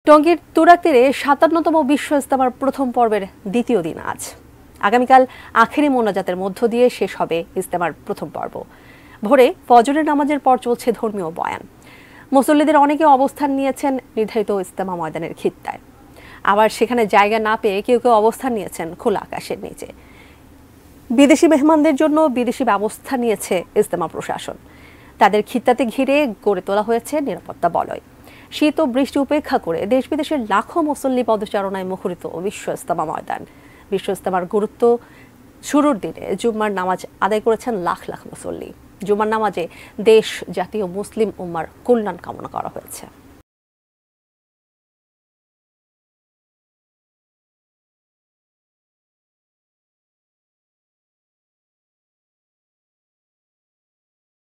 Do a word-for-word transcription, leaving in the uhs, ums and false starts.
টঙ্গীর তুরাগ তীরে সাতান্নতম বিশ্ব ইজতেমার প্রথম পর্বের দ্বিতীয় দিন আজ। আগামীকাল আখেরি মোনাজাতের মধ্য দিয়ে শেষ হবে ইজতেমার প্রথম পর্ব। ভোরে ফজরের নামাজের পর চলছে ধর্মীয় বয়ান। মুসল্লিদের অনেকে অবস্থান নিয়েছেন নির্ধারিত ইজতেমা ময়দানের খিত্তায়, আবার সেখানে জায়গা না পেয়ে কেউ কেউ অবস্থান নিয়েছেন খোলা আকাশের নিচে। বিদেশি মেহমানদের জন্য বিদেশি ব্যবস্থা নিয়েছে ইজতেমা প্রশাসন। তাদের খিত্তাতে ঘিরে গড়ে তোলা হয়েছে নিরাপত্তা বলয়। শীত ও বৃষ্টি উপেক্ষা করে দেশ বিদেশের লাখো মুসল্লি পদচারণায় মুখরিত বিশ্ব ইজতেমা ময়দান। বিশ্ব ইজতেমার গুরুত্ব শুরুর দিনে জুম্মার নামাজ আদায় করেছেন লাখ লাখ মুসল্লি। জুম্মার নামাজে দেশ, জাতীয় মুসলিম উম্মার কল্যাণ কামনা করা হয়েছে।